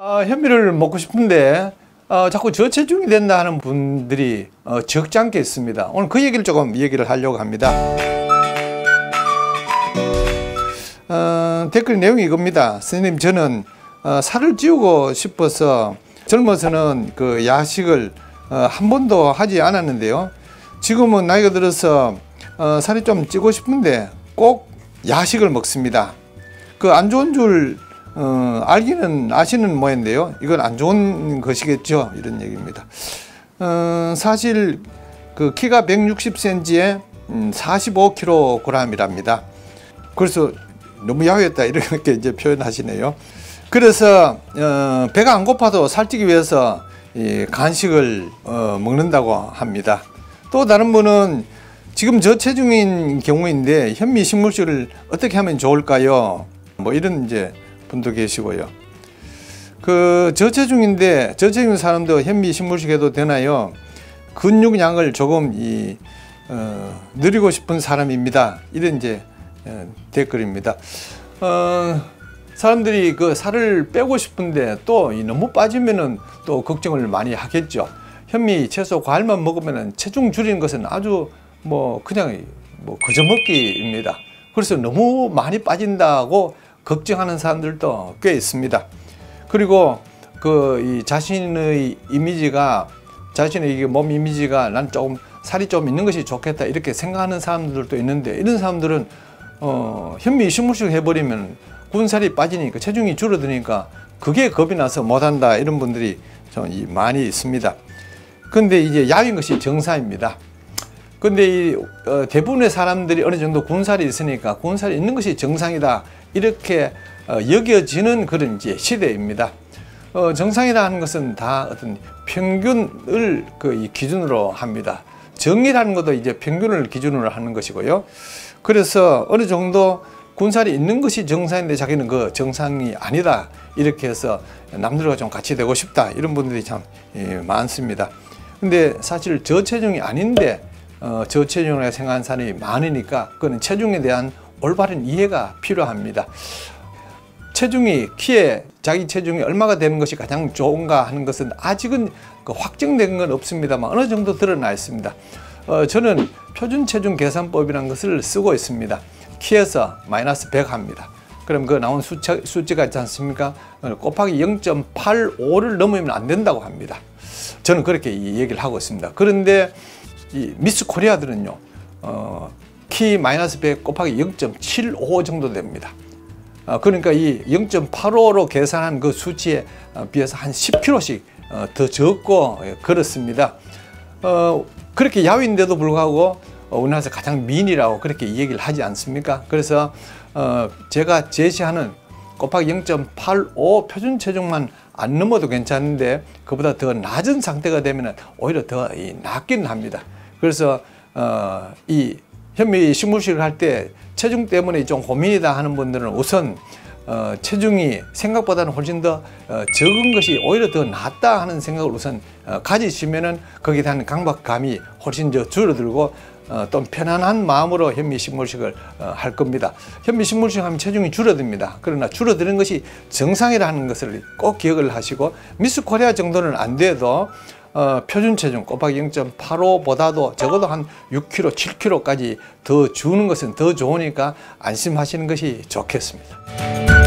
현미를 먹고 싶은데 자꾸 저체중이 된다 하는 분들이 적지 않게 있습니다. 오늘 그 얘기를 조금 얘기를 하려고 합니다. 댓글 내용이 이겁니다. 선생님, 저는 살을 찌우고 싶어서 젊어서는 그 야식을 한 번도 하지 않았는데요. 지금은 나이가 들어서 살이 좀 찌고 싶은데 꼭 야식을 먹습니다. 그 안 좋은 줄 알기는 아시는 모양인데요. 이건 안 좋은 것이겠죠. 이런 얘기입니다. 사실 그 키가 160cm에 45kg이랍니다. 그래서 너무 야위했다 이렇게 이제 표현하시네요. 그래서 배가 안 고파도 살찌기 위해서 이 간식을 먹는다고 합니다. 또 다른 분은 지금 저체중인 경우인데 현미 식물식을 어떻게 하면 좋을까요? 뭐 이런 이제 분도 계시고요. 그 저체중인데 저체중 사람도 현미 식물식 해도 되나요? 근육량을 조금 늘리고 싶은 사람입니다. 이런 이제 댓글입니다. 사람들이 그 살을 빼고 싶은데 또 너무 빠지면은 또 걱정을 많이 하겠죠. 현미, 채소, 과일만 먹으면은 체중 줄이는 것은 아주 그냥 그저 먹기입니다. 그래서 너무 많이 빠진다고 걱정하는 사람들도 꽤 있습니다. 그리고 이 자신의 이미지가, 자신의 몸 이미지가 난 조금 살이 좀 있는 것이 좋겠다 이렇게 생각하는 사람들도 있는데, 이런 사람들은 현미 식물식 해버리면 군살이 빠지니까 체중이 줄어드니까 그게 겁이 나서 못한다 이런 분들이 좀 많이 있습니다. 근데 이제 야윈 것이 정상입니다. 근데 대부분의 사람들이 어느 정도 군살이 있으니까 군살이 있는 것이 정상이다 이렇게 여겨지는 그런 이제 시대입니다. 정상이다 하는 것은 다 어떤 평균을 이 기준으로 합니다. 정의라는 것도 이제 평균을 기준으로 하는 것이고요. 그래서 어느 정도 군살이 있는 것이 정상인데 자기는 그 정상이 아니다 이렇게 해서 남들과 좀 같이 되고 싶다 이런 분들이 참 많습니다. 근데 사실 저체중이 아닌데 저체중이라고 생각하는 사람이 많으니까 그건 체중에 대한 올바른 이해가 필요합니다. 체중이 키에 자기 체중이 얼마가 되는 것이 가장 좋은가 하는 것은 아직은 확정된 건 없습니다만 어느 정도 드러나 있습니다. 저는 표준 체중 계산법이라는 것을 쓰고 있습니다. 키에서 마이너스 100 합니다. 그럼 그 나온 숫자가 있지 않습니까? 곱하기 0.85를 넘으면 안 된다고 합니다. 저는 그렇게 얘기를 하고 있습니다. 그런데 이 미스 코리아들은요, 키 마이너스 100 곱하기 0.75 정도 됩니다. 그러니까 이 0.85로 계산한 그 수치에 비해서 한 10kg씩 더 적고 그렇습니다. 그렇게 야윈인데도 불구하고 우리나라에서 가장 미인이라고 그렇게 얘기를 하지 않습니까? 그래서 제가 제시하는 곱하기 0.85 표준 체중만 안 넘어도 괜찮은데 그보다 더 낮은 상태가 되면 오히려 더 낫기는 합니다. 그래서 이 현미 식물식을 할 때 체중 때문에 좀 고민이다 하는 분들은 우선 체중이 생각보다는 훨씬 더 적은 것이 오히려 더 낫다 하는 생각을 우선 가지시면은 거기에 대한 강박감이 훨씬 더 줄어들고 또 편안한 마음으로 현미 식물식을 할 겁니다. 현미 식물식 하면 체중이 줄어듭니다. 그러나 줄어드는 것이 정상이라는 것을 꼭 기억을 하시고 미스 코리아 정도는 안 돼도 표준 체중 곱하기 0.85보다도 적어도 한 6kg, 7kg까지 더 주는 것은 더 좋으니까 안심하시는 것이 좋겠습니다.